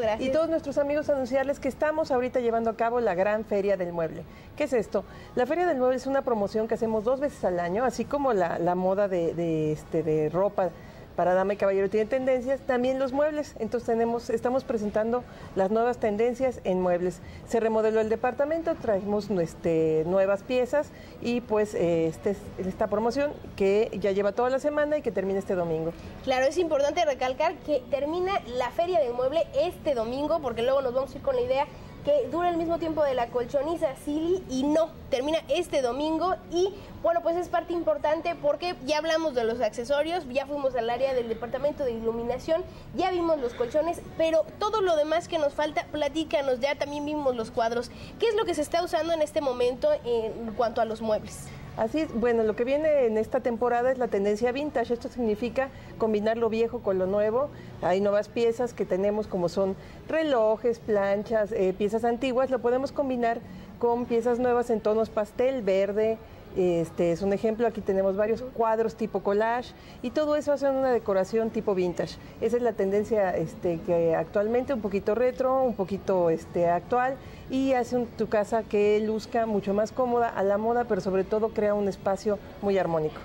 gracias. Y todos nuestros amigos anunciarles que estamos ahorita llevando a cabo la Gran Feria del Mueble. ¿Qué es esto? La Feria del Mueble es una promoción que hacemos dos veces al año, así como la, la moda de, de, este, de ropa para dama y caballero tiene tendencias, también los muebles. Entonces tenemos, estamos presentando las nuevas tendencias en muebles. Se remodeló el departamento, traemos este, nuevas piezas y pues este, esta promoción que ya lleva toda la semana y que termina este domingo. Claro, es importante recalcar que termina la Feria del Mueble este domingo, porque luego nos vamos a ir con la idea que dura el mismo tiempo de la colchoniza Silly, y no, termina este domingo. Y bueno, pues es parte importante porque ya hablamos de los accesorios, ya fuimos al área del departamento de iluminación, ya vimos los colchones, pero todo lo demás que nos falta, platícanos, ya también vimos los cuadros. ¿Qué es lo que se está usando en este momento en cuanto a los muebles? Así es, bueno, lo que viene en esta temporada es la tendencia vintage. Esto significa combinar lo viejo con lo nuevo. Hay nuevas piezas que tenemos como son relojes, planchas, eh, piezas antiguas. Lo podemos combinar con piezas nuevas en tonos pastel, verde. Este es un ejemplo, aquí tenemos varios cuadros tipo collage y todo eso hace una decoración tipo vintage. Esa es la tendencia este, que actualmente, un poquito retro, un poquito este, actual, y hace un, tu casa que luzca mucho más cómoda, a la moda, pero sobre todo crea un espacio muy armónico.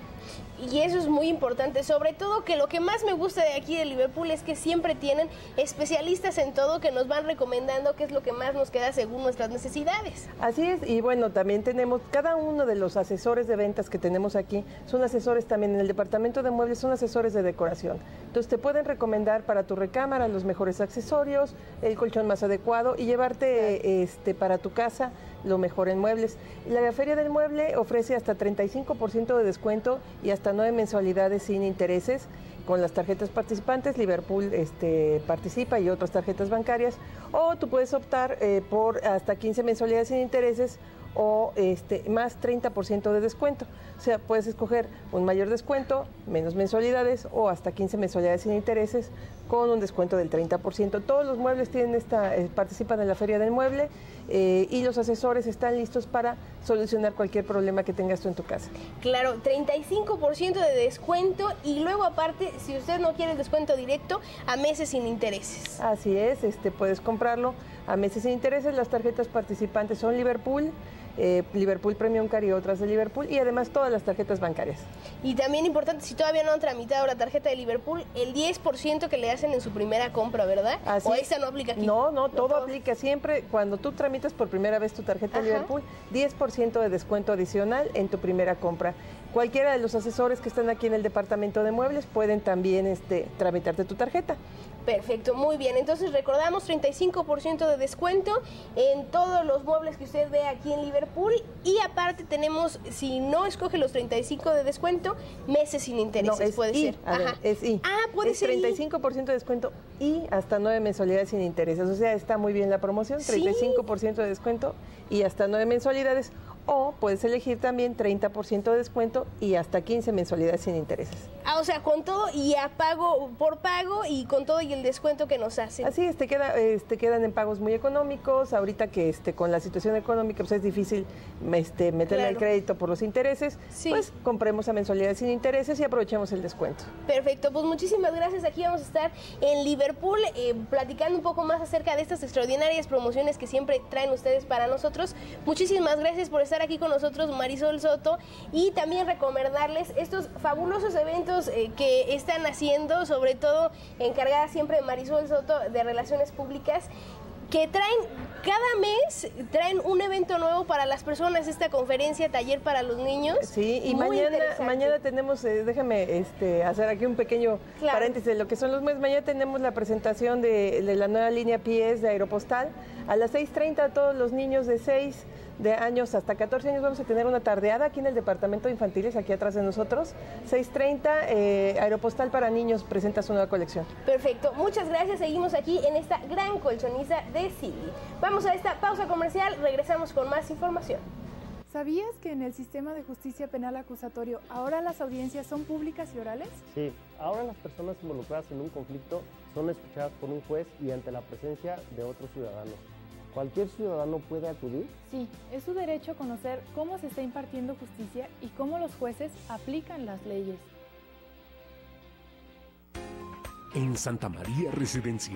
Y eso es muy importante, sobre todo que lo que más me gusta de aquí de Liverpool es que siempre tienen especialistas en todo que nos van recomendando qué es lo que más nos queda según nuestras necesidades. Así es, y bueno, también tenemos, cada uno de los asesores de ventas que tenemos aquí, son asesores también en el departamento de muebles, son asesores de decoración. Entonces te pueden recomendar para tu recámara los mejores accesorios, el colchón más adecuado y llevarte este, para tu casa lo mejor en muebles. La Feria del Mueble ofrece hasta treinta y cinco por ciento de descuento y hasta nueve mensualidades sin intereses con las tarjetas participantes. Liverpool este, participa y otras tarjetas bancarias, o tú puedes optar eh, por hasta quince mensualidades sin intereses o este, más treinta por ciento de descuento. O sea, puedes escoger un mayor descuento, menos mensualidades o hasta quince mensualidades sin intereses con un descuento del treinta por ciento. Todos los muebles tienen esta, eh, participan en la Feria del Mueble eh, y los asesores están listos para solucionar cualquier problema que tengas tú en tu casa. Claro, treinta y cinco por ciento de descuento y luego aparte, si usted no quiere el descuento directo, a meses sin intereses. Así es, este, puedes comprarlo a meses sin intereses. Las tarjetas participantes son Liverpool, Eh, Liverpool Premium Card y otras de Liverpool, y además todas las tarjetas bancarias. Y también importante, si todavía no han tramitado la tarjeta de Liverpool, el diez por ciento que le hacen en su primera compra, ¿verdad? Así, ¿O esta no aplica aquí? No, no, todo no, aplica siempre. Cuando tú tramitas por primera vez tu tarjeta Ajá. de Liverpool, diez por ciento de descuento adicional en tu primera compra. Cualquiera de los asesores que están aquí en el departamento de muebles pueden también este, tramitarte tu tarjeta. Perfecto, muy bien. Entonces recordamos treinta y cinco por ciento de descuento en todos los muebles que usted ve aquí en Liverpool, y aparte tenemos, si no escoge los treinta y cinco por ciento de descuento, meses sin intereses, no, es puede y, ser. A ver, es I. Ah, puede es ser treinta y cinco por ciento de descuento y hasta nueve mensualidades sin intereses. O sea, está muy bien la promoción, treinta y cinco por ciento de descuento y hasta nueve mensualidades. O puedes elegir también treinta por ciento de descuento y hasta quince mensualidades sin intereses. Ah, o sea, con todo y a pago por pago y con todo y el descuento que nos hacen. Así es, te, queda, este, quedan en pagos muy económicos. Ahorita que este, con la situación económica pues es difícil este, meterle claro. el crédito por los intereses, sí. pues compremos a mensualidades sin intereses y aprovechemos el descuento. Perfecto, pues muchísimas gracias. Aquí vamos a estar en Liverpool eh, platicando un poco más acerca de estas extraordinarias promociones que siempre traen ustedes para nosotros. Muchísimas gracias por estar aquí con nosotros, Marisol Soto, y también recomendarles estos fabulosos eventos eh, que están haciendo, sobre todo encargada siempre de Marisol Soto de Relaciones Públicas, que traen cada mes, traen un evento nuevo para las personas, esta conferencia, taller para los niños. Sí, y mañana, mañana tenemos, eh, déjame este, hacer aquí un pequeño claro. paréntesis de lo que son los meses. Mañana tenemos la presentación de, de la nueva línea P S de Aeropostal. A las seis treinta todos los niños de seis de años hasta catorce años vamos a tener una tardeada aquí en el departamento de infantiles, aquí atrás de nosotros. seis treinta, eh, Aeropostal para niños presenta su nueva colección. Perfecto, muchas gracias. Seguimos aquí en esta gran colchoniza de Silly. Vamos a esta pausa comercial, regresamos con más información. ¿Sabías que en el sistema de justicia penal acusatorio ahora las audiencias son públicas y orales? Sí, ahora las personas involucradas en un conflicto son escuchadas por un juez y ante la presencia de otros ciudadanos. ¿Cualquier ciudadano puede acudir? Sí, es su derecho conocer cómo se está impartiendo justicia y cómo los jueces aplican las leyes. En Santa María Residencial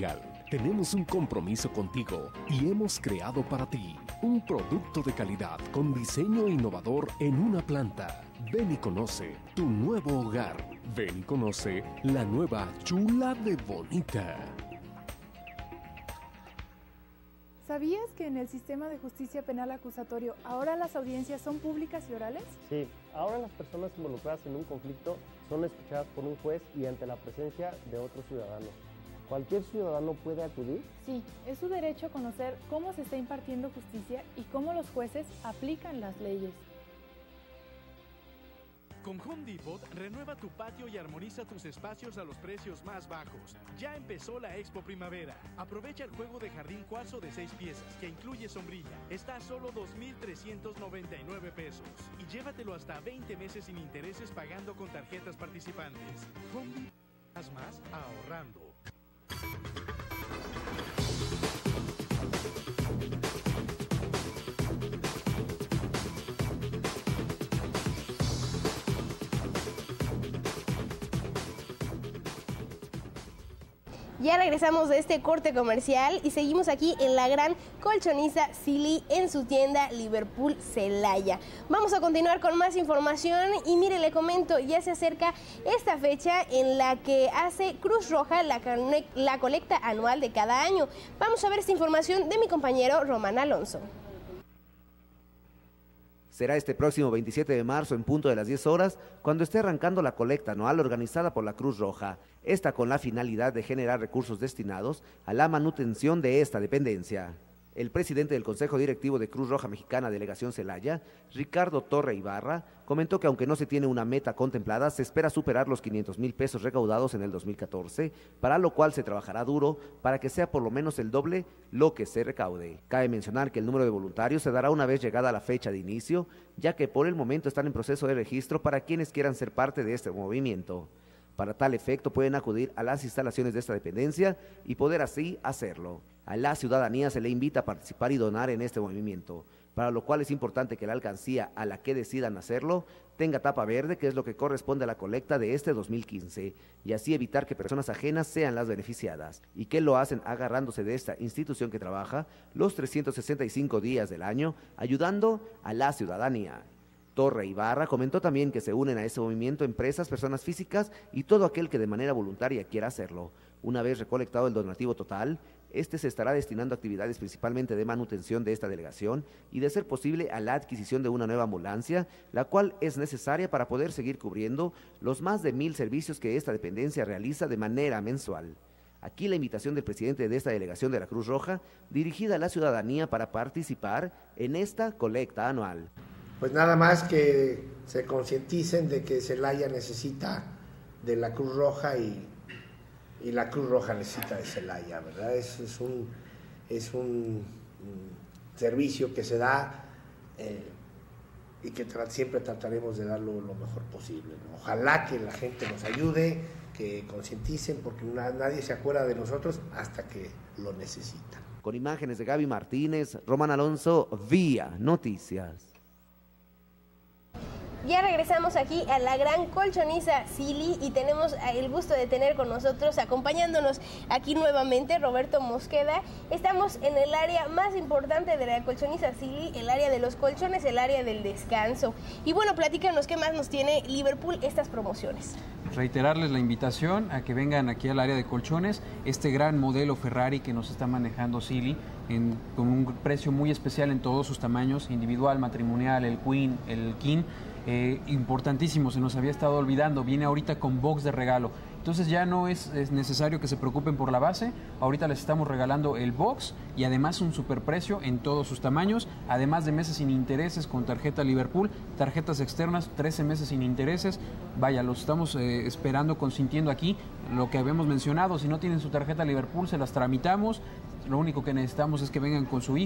Tenemos un compromiso contigo y hemos creado para ti un producto de calidad con diseño innovador en una planta. Ven y conoce tu nuevo hogar. Ven y conoce la nueva Chula de Bonita. ¿Sabías que en el sistema de justicia penal acusatorio ahora las audiencias son públicas y orales? Sí, ahora las personas involucradas en un conflicto son escuchadas por un juez y ante la presencia de otros ciudadanos. ¿Cualquier ciudadano puede acudir? Sí, es su derecho conocer cómo se está impartiendo justicia y cómo los jueces aplican las leyes. Con Home Depot, renueva tu patio y armoniza tus espacios a los precios más bajos. Ya empezó la Expo Primavera. Aprovecha el juego de jardín cuarzo de seis piezas, que incluye sombrilla. Está a solo dos mil trescientos noventa y nueve pesos. Y llévatelo hasta veinte meses sin intereses pagando con tarjetas participantes. Home Depot, haz más ahorrando. Ya regresamos de este corte comercial y seguimos aquí en la gran colchoniza Silly en su tienda Liverpool Celaya. Vamos a continuar con más información y mire, le comento, ya se acerca esta fecha en la que hace Cruz Roja la, la colecta anual de cada año. Vamos a ver esta información de mi compañero Román Alonso. Será este próximo veintisiete de marzo en punto de las diez horas cuando esté arrancando la colecta anual organizada por la Cruz Roja, esta con la finalidad de generar recursos destinados a la manutención de esta dependencia. El presidente del Consejo Directivo de Cruz Roja Mexicana Delegación Celaya, Ricardo Torre Ibarra, comentó que aunque no se tiene una meta contemplada, se espera superar los quinientos mil pesos recaudados en el dos mil catorce, para lo cual se trabajará duro para que sea por lo menos el doble lo que se recaude. Cabe mencionar que el número de voluntarios se dará una vez llegada la fecha de inicio, ya que por el momento están en proceso de registro para quienes quieran ser parte de este movimiento. Para tal efecto pueden acudir a las instalaciones de esta dependencia y poder así hacerlo. A la ciudadanía se le invita a participar y donar en este movimiento, para lo cual es importante que la alcancía a la que decidan hacerlo tenga tapa verde, que es lo que corresponde a la colecta de este dos mil quince, y así evitar que personas ajenas sean las beneficiadas, y que lo hacen agarrándose de esta institución que trabaja los trescientos sesenta y cinco días del año, ayudando a la ciudadanía. Torre Ibarra comentó también que se unen a ese movimiento empresas, personas físicas y todo aquel que de manera voluntaria quiera hacerlo. Una vez recolectado el donativo total, este se estará destinando a actividades principalmente de manutención de esta delegación y, de ser posible, a la adquisición de una nueva ambulancia, la cual es necesaria para poder seguir cubriendo los más de mil servicios que esta dependencia realiza de manera mensual. Aquí la invitación del presidente de esta delegación de la Cruz Roja, dirigida a la ciudadanía para participar en esta colecta anual. Pues nada más que se concienticen de que Celaya necesita de la Cruz Roja y, y la Cruz Roja necesita de Celaya, ¿verdad? Es, es, un, es un, un servicio que se da eh, y que tra siempre trataremos de darlo lo mejor posible, ¿no? Ojalá que la gente nos ayude, que concienticen, porque na nadie se acuerda de nosotros hasta que lo necesita. Con imágenes de Gaby Martínez, Román Alonso, Vía Noticias. Ya regresamos aquí a la gran colchoniza Silly y tenemos el gusto de tener con nosotros, acompañándonos aquí nuevamente, Roberto Mosqueda. Estamos en el área más importante de la colchoniza Silly, el área de los colchones, el área del descanso. Y bueno, platícanos qué más nos tiene Liverpool estas promociones. Reiterarles la invitación a que vengan aquí al área de colchones, este gran modelo Ferrari que nos está manejando Silly, en, con un precio muy especial en todos sus tamaños, individual, matrimonial, el Queen, el King. Eh, importantísimo, se nos había estado olvidando, viene ahorita con box de regalo. Entonces ya no es, es necesario que se preocupen por la base, ahorita les estamos regalando el box y además un superprecio en todos sus tamaños, además de meses sin intereses con tarjeta Liverpool, tarjetas externas, trece meses sin intereses. Vaya, los estamos eh, esperando, consintiendo aquí, lo que habíamos mencionado. Si no tienen su tarjeta Liverpool, se las tramitamos. Lo único que necesitamos es que vengan con su I F E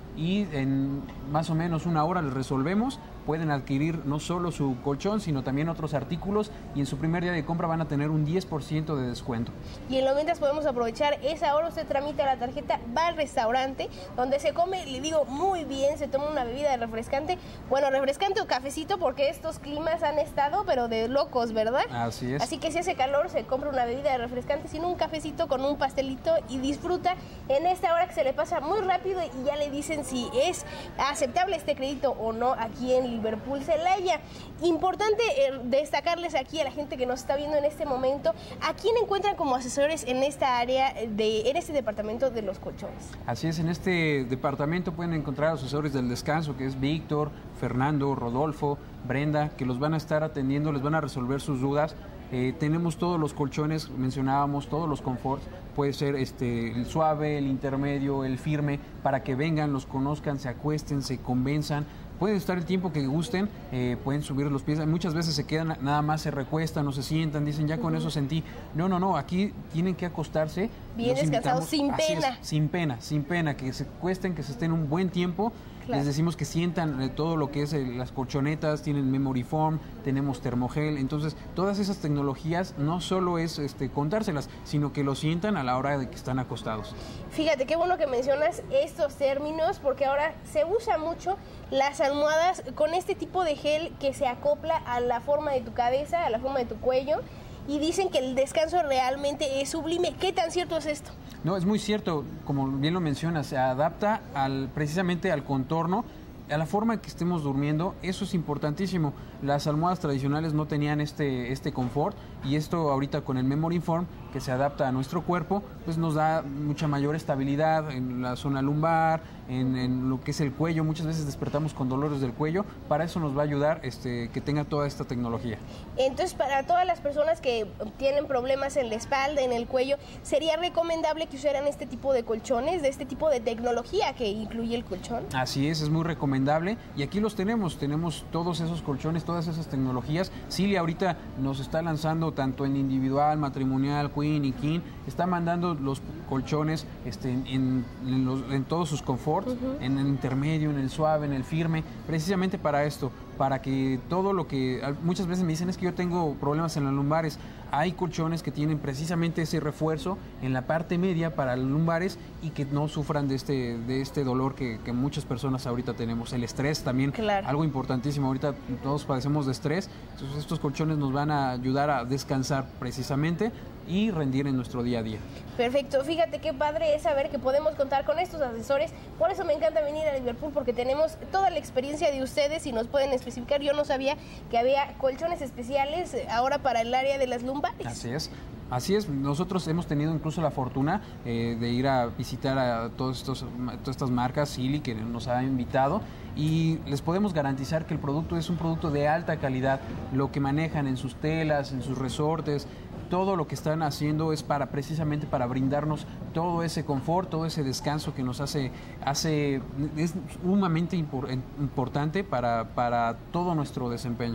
y en más o menos una hora les resolvemos. Pueden adquirir no solo su colchón, sino también otros artículos, y en su primer día de compra van a tener un diez por ciento de descuento. Y en lo mientras podemos aprovechar esa hora, usted tramita la tarjeta, va al restaurante donde se come, le digo, muy bien, se toma una bebida refrescante, bueno, refrescante o cafecito, porque estos climas han estado, pero de locos, ¿verdad? Así es. Así que si hace calor, se compra una bebida refrescante, sino un cafecito con un pastelito y disfruta en esta hora que se le pasa muy rápido y ya le dicen si es aceptable este crédito o no aquí en Liverpool Celaya. Importante eh, destacarles aquí a la gente que nos está viendo en este momento, ¿a quién encuentran como asesores en esta área, de, en este departamento de los colchones? Así es, en este departamento pueden encontrar asesores del descanso, que es Víctor, Fernando, Rodolfo, Brenda, que los van a estar atendiendo, les van a resolver sus dudas. Eh, tenemos todos los colchones, mencionábamos todos los conforts, puede ser este, el suave, el intermedio, el firme, para que vengan, los conozcan, se acuesten, se convenzan. Pueden estar el tiempo que gusten, eh, pueden subir los pies. Muchas veces se quedan, nada más se recuestan o se sientan, dicen ya con eso sentí. No, no, no, aquí tienen que acostarse. Bien descansados, sin pena. Es, sin pena, sin pena, que se cuesten, que se estén un buen tiempo. Claro. Les decimos que sientan eh, todo lo que es eh, las colchonetas, tienen memory foam, tenemos termogel. Entonces, todas esas tecnologías no solo es este, contárselas, sino que lo sientan a la hora de que están acostados. Fíjate, qué bueno que mencionas estos términos, porque ahora se usa mucho las almohadas con este tipo de gel que se acopla a la forma de tu cabeza, a la forma de tu cuello, y dicen que el descanso realmente es sublime. ¿Qué tan cierto es esto? No, es muy cierto, como bien lo mencionas, se adapta al, precisamente al contorno, a la forma en que estemos durmiendo. Eso es importantísimo. Las almohadas tradicionales no tenían este, este confort, y esto ahorita con el Memory Foam, que se adapta a nuestro cuerpo, pues nos da mucha mayor estabilidad en la zona lumbar, en, en lo que es el cuello. Muchas veces despertamos con dolores del cuello. Para eso nos va a ayudar este, que tenga toda esta tecnología. Entonces, para todas las personas que tienen problemas en la espalda, en el cuello, ¿sería recomendable que usaran este tipo de colchones, de este tipo de tecnología que incluye el colchón? Así es, es muy recomendable, y aquí los tenemos, tenemos todos esos colchones, todas esas tecnologías. Silly ahorita nos está lanzando tanto en individual, matrimonial, queen y king, está mandando los colchones este, en, en, los, en todos sus confort, uh-huh. en el intermedio, en el suave, en el firme, precisamente para esto, para que todo lo que muchas veces me dicen es que yo tengo problemas en las lumbares. Hay colchones que tienen precisamente ese refuerzo en la parte media para los lumbares y que no sufran de este, de este dolor que, que muchas personas ahorita tenemos. El estrés también, claro. Algo importantísimo. Ahorita todos padecemos de estrés, entonces estos colchones nos van a ayudar a descansar precisamente y rendir en nuestro día a día. Perfecto, fíjate qué padre es saber que podemos contar con estos asesores. Por eso me encanta venir a Liverpool, porque tenemos toda la experiencia de ustedes y nos pueden especificar. Yo no sabía que había colchones especiales ahora para el área de las lumbares. Así es. Así es, nosotros hemos tenido incluso la fortuna eh, de ir a visitar a todos estos, todas estas marcas, Silly, que nos ha invitado, y les podemos garantizar que el producto es un producto de alta calidad. Lo que manejan en sus telas, en sus resortes, todo lo que están haciendo es para precisamente para brindarnos todo ese confort, todo ese descanso que nos hace, hace es sumamente impor, importante para, para todo nuestro desempeño.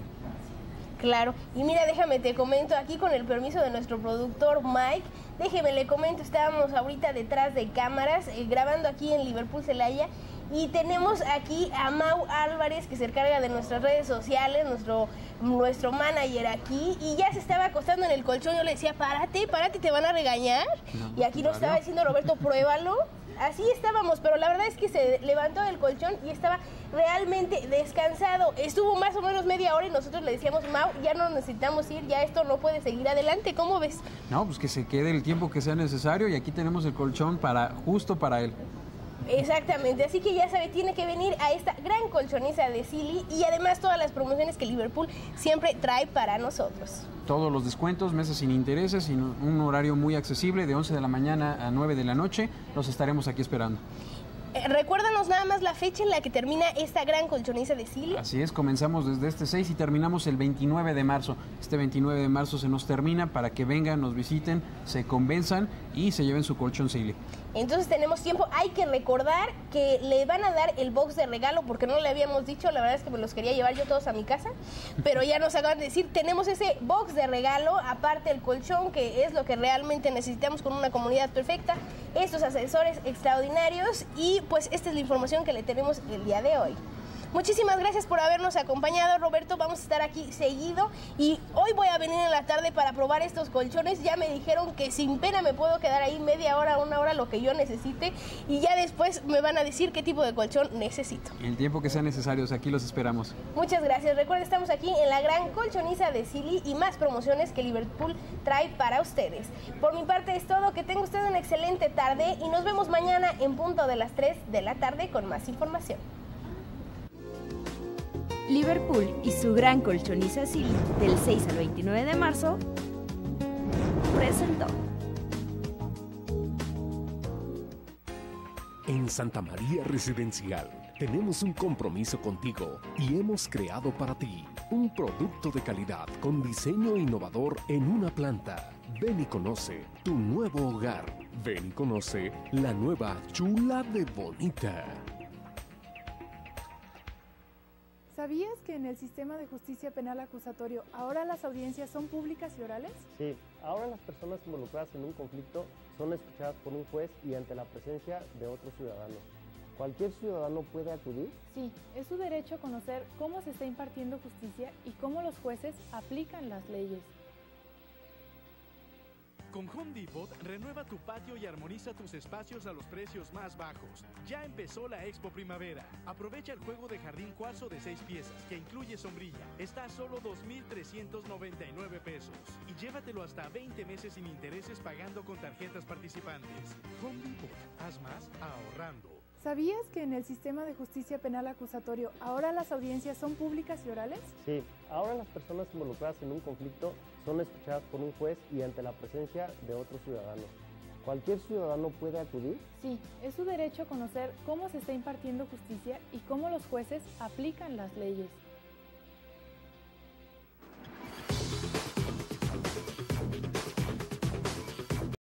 Claro, y mira, déjame te comento aquí con el permiso de nuestro productor Mike, déjeme le comento, estábamos ahorita detrás de cámaras eh, grabando aquí en Liverpool Celaya, y tenemos aquí a Mau Álvarez, que se encarga de nuestras redes sociales, nuestro, nuestro manager aquí, y ya se estaba acostando en el colchón. Yo le decía, párate, párate, te van a regañar. No, y aquí nos estaba diciendo Roberto, pruébalo. Así estábamos, pero la verdad es que se levantó del colchón y estaba realmente descansado. Estuvo más o menos media hora y nosotros le decíamos, Mau, ya no necesitamos ir, ya esto no puede seguir adelante. ¿Cómo ves? No, pues que se quede el tiempo que sea necesario, y aquí tenemos el colchón para justo para él. Exactamente, así que ya sabe, tiene que venir a esta gran colchoniza de Silly, y además todas las promociones que Liverpool siempre trae para nosotros. Todos los descuentos, meses sin intereses, y un horario muy accesible de once de la mañana a nueve de la noche. Los estaremos aquí esperando. Eh, recuérdanos nada más la fecha en la que termina esta gran colchoniza de Silly. Así es, comenzamos desde este seis y terminamos el veintinueve de marzo. Este veintinueve de marzo se nos termina para que vengan, nos visiten, se convenzan y se lleven su colchón Sealy. Entonces tenemos tiempo. Hay que recordar que le van a dar el box de regalo porque no le habíamos dicho. La verdad es que me los quería llevar yo todos a mi casa, pero ya nos acaban de decir, tenemos ese box de regalo, aparte el colchón, que es lo que realmente necesitamos con una comunidad perfecta, estos asesores extraordinarios, y pues esta es la información que le tenemos el día de hoy. Muchísimas gracias por habernos acompañado, Roberto. Vamos a estar aquí seguido y hoy voy a venir en la tarde para probar estos colchones. Ya me dijeron que sin pena me puedo quedar ahí media hora, una hora, lo que yo necesite, y ya después me van a decir qué tipo de colchón necesito. El tiempo que sea necesario, aquí los esperamos. Muchas gracias. Recuerden, estamos aquí en la gran colchoniza de Sealy y más promociones que Liverpool trae para ustedes. Por mi parte es todo. Que tenga usted una excelente tarde y nos vemos mañana en punto de las tres de la tarde con más información. Liverpool y su gran colchoniza Sealy del seis al veintinueve de marzo presentó. En Santa María Residencial tenemos un compromiso contigo y hemos creado para ti un producto de calidad con diseño innovador en una planta. Ven y conoce tu nuevo hogar. Ven y conoce la nueva Chula de Bonita. ¿Sabías que en el sistema de justicia penal acusatorio ahora las audiencias son públicas y orales? Sí, ahora las personas involucradas en un conflicto son escuchadas por un juez y ante la presencia de otros ciudadanos. ¿Cualquier ciudadano puede acudir? Sí, es su derecho conocer cómo se está impartiendo justicia y cómo los jueces aplican las leyes. Con Home Depot, renueva tu patio y armoniza tus espacios a los precios más bajos. Ya empezó la Expo Primavera. Aprovecha el juego de jardín cuarzo de seis piezas, que incluye sombrilla. Está a solo dos mil trescientos noventa y nueve pesos. Y llévatelo hasta veinte meses sin intereses pagando con tarjetas participantes. Home Depot, haz más ahorrando. ¿Sabías que en el sistema de justicia penal acusatorio ahora las audiencias son públicas y orales? Sí, ahora las personas involucradas en un conflicto son escuchadas por un juez y ante la presencia de otros ciudadanos. ¿Cualquier ciudadano puede acudir? Sí, es su derecho conocer cómo se está impartiendo justicia y cómo los jueces aplican las leyes.